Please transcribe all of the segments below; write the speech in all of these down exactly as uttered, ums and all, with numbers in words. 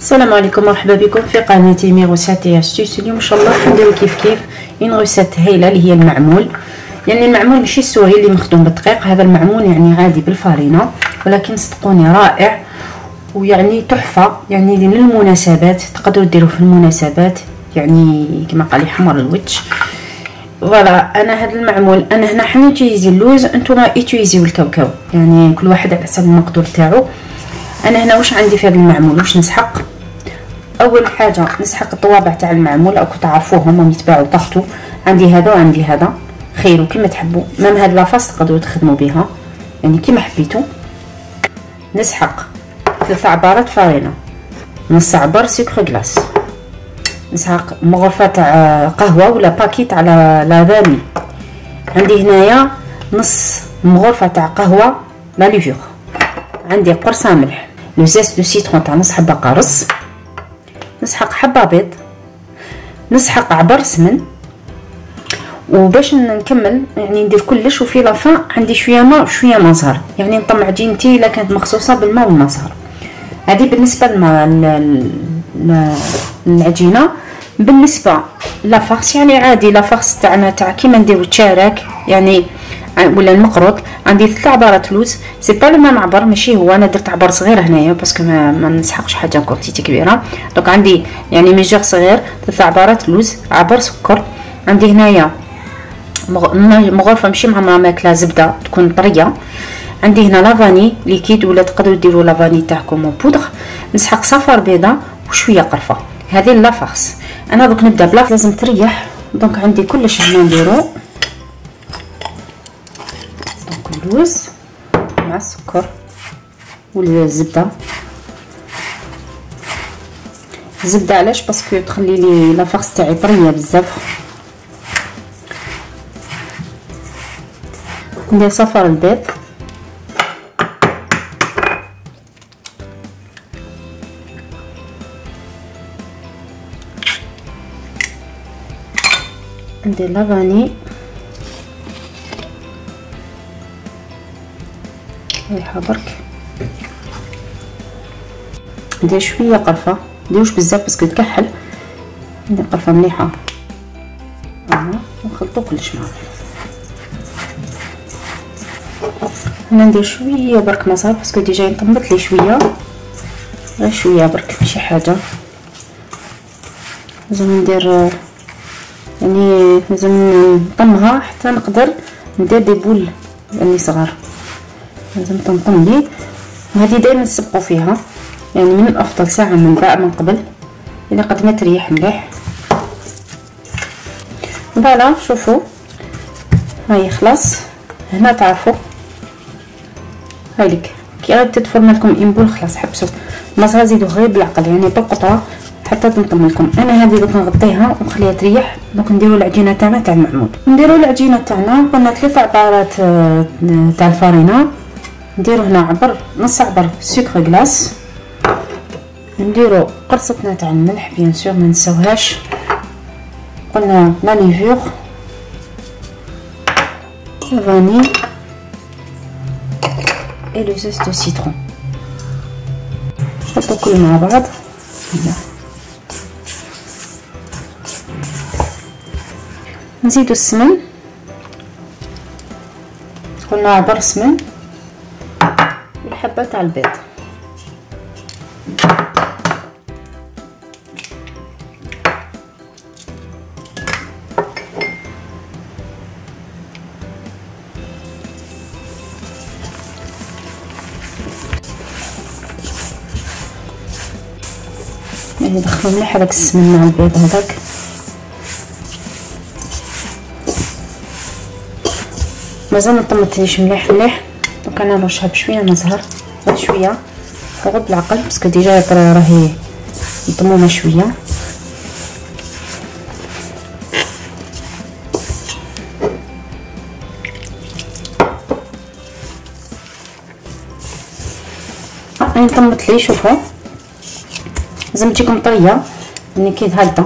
السلام عليكم، مرحبا بكم في قناتي ميغوسات اي استيس. اليوم ان شاء الله نديرو كيف كيف اون غوسيت هايله اللي هي المعمول. يعني المعمول ماشي السوري اللي مخدوم بالدقيق، هذا المعمول يعني عادي بالفارينه، ولكن صدقوني رائع ويعني تحفه. يعني للمناسبات تقدروا ديروه في المناسبات، يعني كما قال لي حمر الوجه. فوالا انا هذا المعمول انا هنا حنا نتيزي اللوز، نتوما ايتيزيو الكاوكاو، يعني كل واحد على حسب المقدور تاعو. انا هنا واش عندي في هذا المعمول، واش نسحق. اول حاجه نسحق الطوابع تاع المعمول، راكم تعرفوهم هم يتباعوا بارتو. عندي هذا وعندي هذا، خيروا كيما تحبوا. مام هاد لافاس تقدروا تخدموا بها يعني كيما حبيتوا. نسحق ثلاث عبارات فارينه، نص عبار سكر غلاس، نسحق مغرفه تاع قهوه ولا باكي تاع لا فاني. عندي هنايا نص مغرفه تاع قهوه لا ليفور. عندي قرصه ملح، لو زيست دو سيترون تاع نص حبه قرص، نسحق حبه بيض، نسحق عبر سمن. وباش نكمل يعني ندير كلش، وفي لافان عندي شويه ماء وشويه ما زهر، يعني نطمع عجينتي الا كانت مخصوصه بالماء والما زهر. هذه بالنسبه للعجينه. بالنسبه لافارس يعني عادي لافارس تاعنا تاع كيما نديرو التشارك يعني ولا المقروط. عندي ثلاث عبارات لوز، سي با لو ميم عبر، ماشي هو. انا درت عبر صغير هنايا باسكو ما, ما نسحقش حاجه كونتيتي كبيره. دونك عندي يعني ميجور صغير، ثلاث عبارات لوز، عبر سكر. عندي هنايا مغرفه ماشي معمره ماكله، زبده تكون طريه. عندي هنا لافاني ليكيد ولا تقدروا ديروا لافاني تاعكم بودغ. نسحق صفر بيضه وشويه قرفه. هذه لافارس. انا دوك نبدا بلا لازم تريح. دونك عندي كلش هنا نديرو اللوز مع السكر والزبده. الزبده علاش؟ باسكو تخلي لي لافارس تاعي طريه بزاف. ندير صفر البيض، ندير لافاني ريحه برك، ندير شويه قرفه، منديروش بزاف باسكو تكحل. ندير قرفه مليحه ها، ونخلطو كلش مع بعض. هنا ندير شويه برك مصار باسكو ديجا نطمت لي شويه، غير شويه برك ماشي حاجه. لازم ندير يعني لازم نطمها حتى نقدر ندير دي بول يعني صغار، لازم تنطم لي. وهذه دائما نسبقوا فيها، يعني من الافضل ساعه من بعد من قبل اذا قد ما تريح مليح. فوالا شوفوا هاي خلاص. هنا تعرفوا هايليك كي غادي تتفرم لكم امبول خلاص حبسوا. المصرا زيدوا غير بالعقل يعني بالقطره حتى تنطم لكم. انا هذه دوك نغطيها ونخليها تريح. دوك نديروا العجينه تاعنا تاع المعمول. نديروا العجينه تاعنا، قلنا ثلاث عبارات تاع الفارينه. نديرو هنا عبر نص عبر سكر غلاس، نديرو قرصتنا تاع الملح بيان سور ما نساوهاش، قلنا لا ليفور فاني اي لو زيست دو سيترون. نحطو كل مع بعض. نزيدو السمن، قلنا عبر سمن والحبه تاع البيض. يعني ندخلو مليح هذاك السمن مع البيض هذاك. مازال مطمتليش مليح مليح. دونك انا نرشها بشويه مزهر، غير شويه فوق بالعقل باسكو ديجا راهي مطمومه شويه. هاي طمت لي. شوفوا لازم تجيكم طريه يعني كي هكذا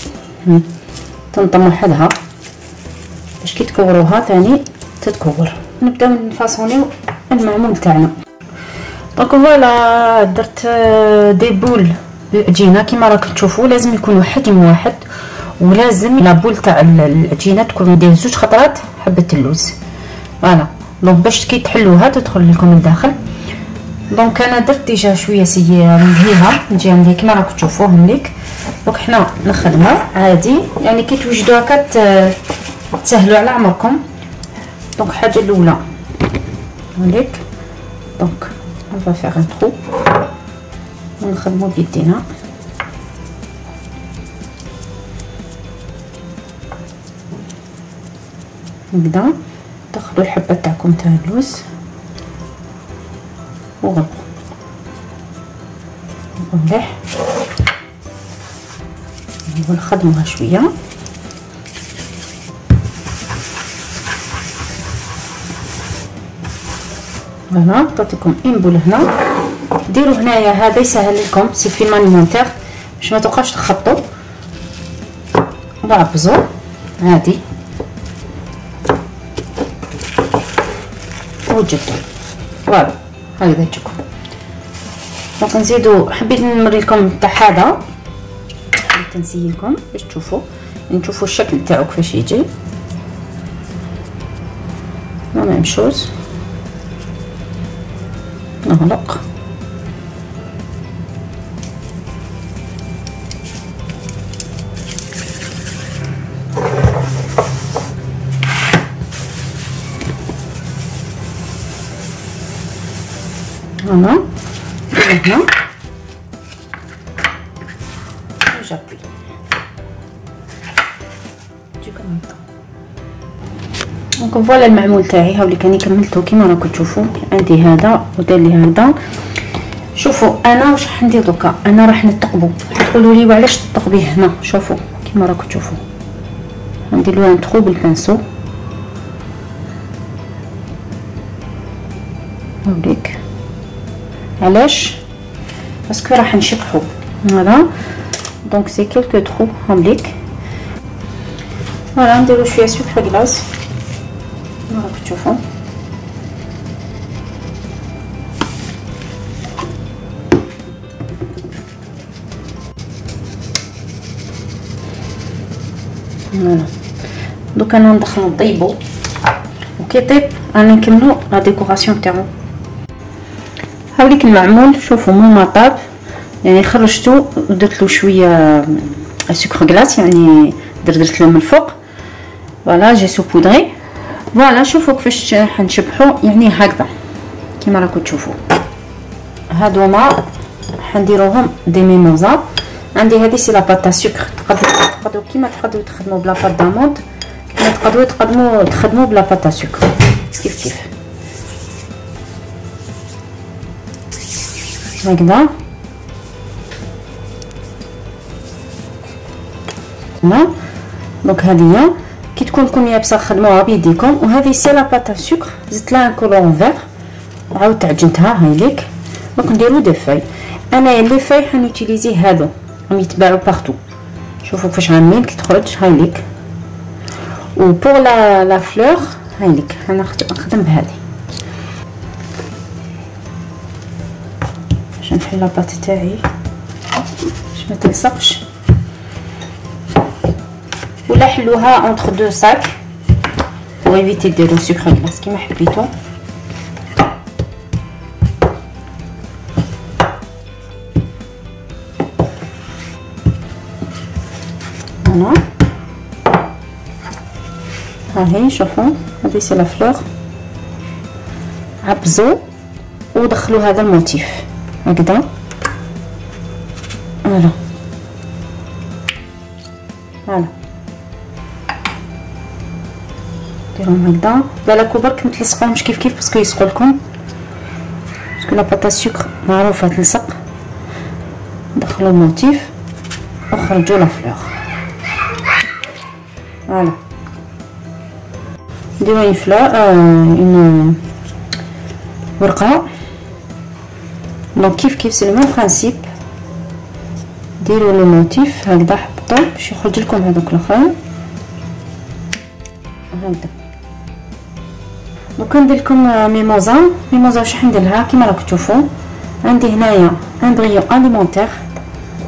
تنطم وحدها باش كي تكوروها ثاني تتكور. نبداو نفاصونيو المعمول تاعنا. دونك فوالا درت دي بول العجينه كما راكم تشوفوا لازم يكونوا حجم واحد، ولازم لابول تاع العجينه تكون ندير زوج خطرات حبه اللوز. فوالا دونك باش كي تحلوها تدخل لكم الداخل. دونك انا درت ديجا شويه سي مدهيها نجي عندي كما راكم تشوفوا هنيك. دونك حنا نخدموا عادي يعني كي توجدوا هكا تسهلوا على عمركم. دونك الحاجه الاولى هنيك دونك on va faire un trou ونخدموا بيدينا. نبدا تاخذوا الحبه تاعكم تاع اللوز وغلقوا مليح ونخدموها شويه. هنا تعطيكم ان بول هنا ديروا هنايا هذا يسهل لكم سي في مانيمونتير باش ما تبقاوش تخطوا وعبزوا عادي وجدوا. فوالا هكذا تجيكم. دونك نزيدو حبيت نوري لكم تاع هذا حبيت نسيلكم باش تشوفوا نشوفوا الشكل تاعو كيفاش يجي. لا ميم شوز نغلق هنا هنا وجابي تجيكم هكا. دونك فوالا المعمول تاعي هاولي كاني كملته كيما راكم تشوفوا. عندي هذا ودار لي هذا. شوفوا انا واش راح ندير دوكا، انا راح نثقبو تقولوا لي وعلاش تثقبيه هنا. شوفوا كيما راكم تشوفوا ندير له ان ترو بالبانسو هاوليك. علاش؟ باسكو راح نشطحو. فوالا دونك سي كيلكو ترو هاوليك. فوالا نديرو شويه سكر كلاص كما راكم تشوفوا. فوالا دوك انا ندخلو نطيبو وكي طيب انا نكملو لا ديكوراسيون تاعو. هاوليك المعمول شوفوا مو ما طاب يعني خرجتو ودرت له شويه سكر كلاص يعني دردرت له من الفوق. فوالا جي سو بودري. فوالا شوفوا كيفاش حنشبحو يعني هكذا كيما راكم تشوفوا. هادوما حنديروهم دي ميموزا. عندي هذه سي لاباط سكر. تقدروا تقدروا كيما تقدروا تخدموا بلا باط داموند كيما تقدروا تقدموا تخدموا بلا باط سكر كيف كيف هكذا. هنا دونك هذه كي تكون لكم يابسه خدموها بيديكم. وهذه سي لاباط سكر زدت لها كولون فيغ وعاود تعجنتها هايليك. دونك نديرو دي فاي. انا لي فاي حنوتيليزي هادو راهم يتباعوا بارتو. شوفوا كيفاش عاملين كي تخرج هايليك. و بور لا لا فلور هايليك انا نخدم بهذه باش نحل لاباط تاعي باش ما تلصقش. ولا حلوها اونتر دو ساك بور ايفيتي ديرو سكر كلاص كيما حبيتو. هنا ها هي شوفوا هذه سي لا فلور. عبزوا ودخلوا هذا الموتيف هكذا. فوالا فوالا ديروهم هكذا. بالك برك متلصقوهمش كيف كيف باسكو يسقوا لكم باسكو لاباط سكر معروفه تلصق. دخلوا الموتيف وخرجوا لا فلور. فوالا نديرو اون فلور اون ورقه. دونك كيف كيف سي لو ميم برانسيپ. ديروا لو موتيف هكذا حبطوا باش يخرج لكم هذوك الاخرين هكذا. دوك ندير لكم ميموزا. ميموزا واش ندير لها كيما راكم تشوفوا. عندي هنايا ان بريون اليمونتير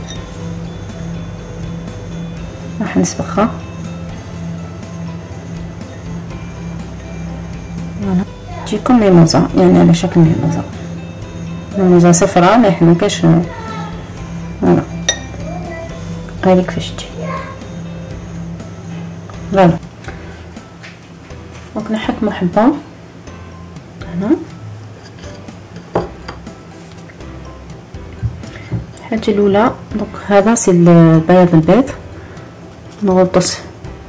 راح نسبخها. فوالا تجيكم ميموزه، يعني على شكل ميموزه، ميموزه صفراء ما يحملكش. فوالا هاي كيفاش تجي. فوالا دونك نحكمو حبه هنا. الحاجه الاولى دونك هذا سي البياض البيض، نغطس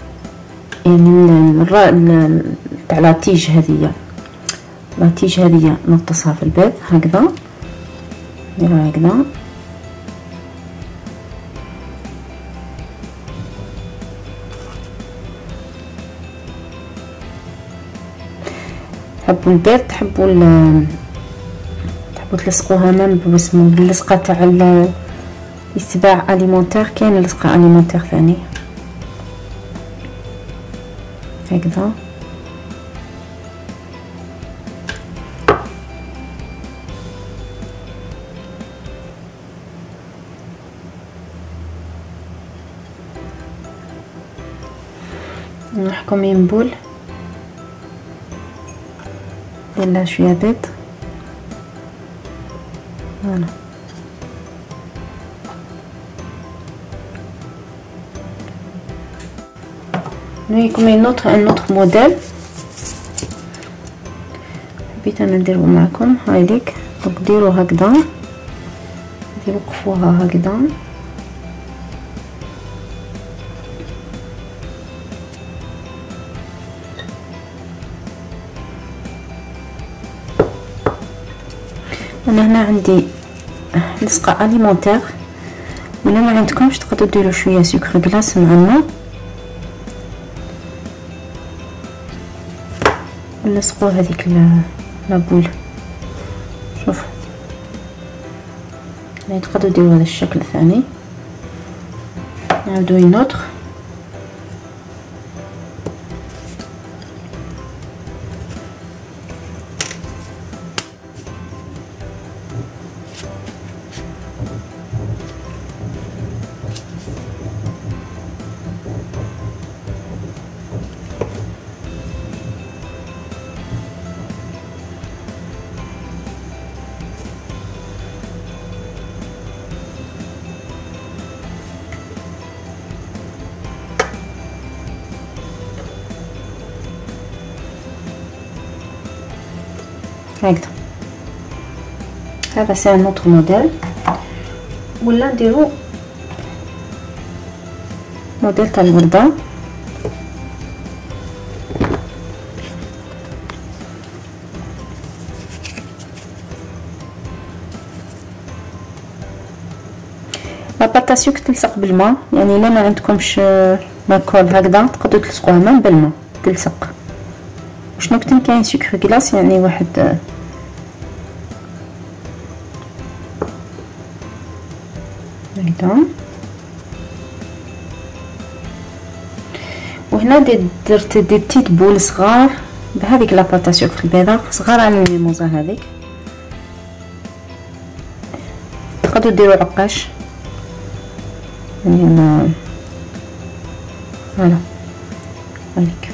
يعني تاع لاتيج هذيا، لاتيج هذيا نغطسها في البيض هكذا، نديرها هكذا. تحبوا البيض، تحبوا تحبوا تلصقوها مام باسمو باللصقه تاع السباع اليمونتير، كاين لصقه اليمونتير ثاني هكذا. نحكم ينبول ندير شويه بيض. فوالا نوريكم ان اوتر ان اوتر موديل حبيت انا نديرو معكم. هاي ليك دونك ديروا هكذا، ديروا قفوها هكذا. انا هنا عندي لصقه اليمونتير، ولا ما عندكمش تقدروا ديروا شويه سكر كلاص مع الماء ولصقوا هذيك لابول. شوف يعني تقدروا ديروا هذا الشكل الثاني. نعاودو ينوتر هكذا. هذا سي نوتر موديل، ولا نديرو موديل تاع الورده. لاباط سوك تلصق بالماء، يعني الا ما عندكمش ماكول هكذا تقدروا تلصقوها مام بالماء تلصق. وشنو كتن كاين سكر كلاص، يعني واحد هكذا. وهنا درت دي بتيت بول صغار بهذيك لاباط سكر البيضاء صغار على الميموزه هذيك. تقدروا ديروا عقاش يعني فوالا هذيك.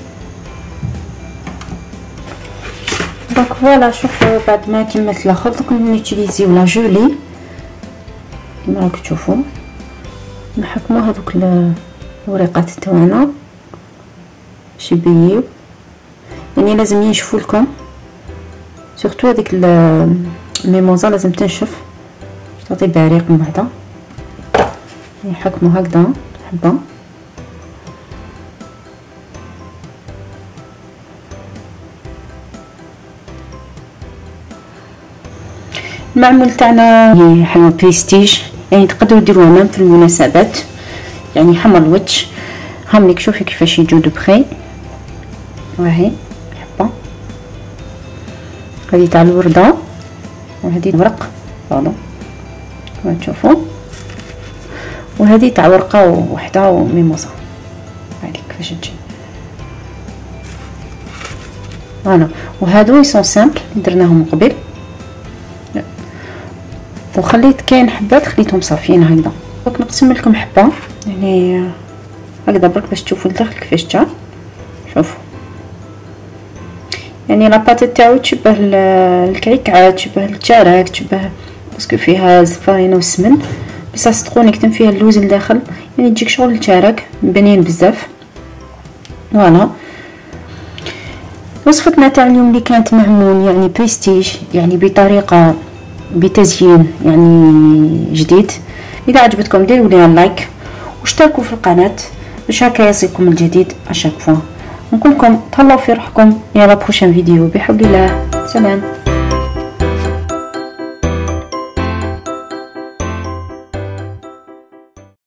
دونك فوالا شوفوا بعد ما كملت الاخر دوك نوتيليزيو لا جولي كما راكم تشوفوا. نحكموا هذوك الوريقات تاعنا باش يبييو، يعني لازم ينشفوا لكم سورتو هذيك الميموزه لازم تنشف تعطي بريق من بعدا. نحكموا هكذا حبه. المعمول تاعنا حمر بريستيج، يعني تقدروا ديروها مام في المناسبات، يعني حمر الوجه. هام ليك شوفي كيفاش يجو دو بخي. وهي حبه هذه تاع الورده وهذه ورق فوالا كما تشوفوا، وهذه تاع ورقه وحده وميموزه. هذيك كيفاش تجي فوالا. وهادو يسون سامبل درناهم قبل، وخليت كاين حبات خليتهم صافيين هكذا. دونك نقسم لكم حبه يعني هكذا برك باش تشوفوا الداخل كيفاش جا. شوفوا يعني لاباط تاعو تشبه الكعكعه، تشبه الكعراك، تشبه باسكو فيها الفرينه والسمن، بصح صدقوني كتم فيها اللوز لداخل يعني تجيك شغل الكعراك بنين بزاف. فوالا وصفتنا تاع اليوم اللي كانت معمول يعني بريستيج، يعني بطريقه بتزيين يعني جديد. اذا عجبتكم ديروا لي لايك واشتركوا في القناه باش هكا يصيبكم الجديد اشاك فوا. نقول لكم تهلاو في روحكم، يلا بروشان فيديو بحول الله. سلام.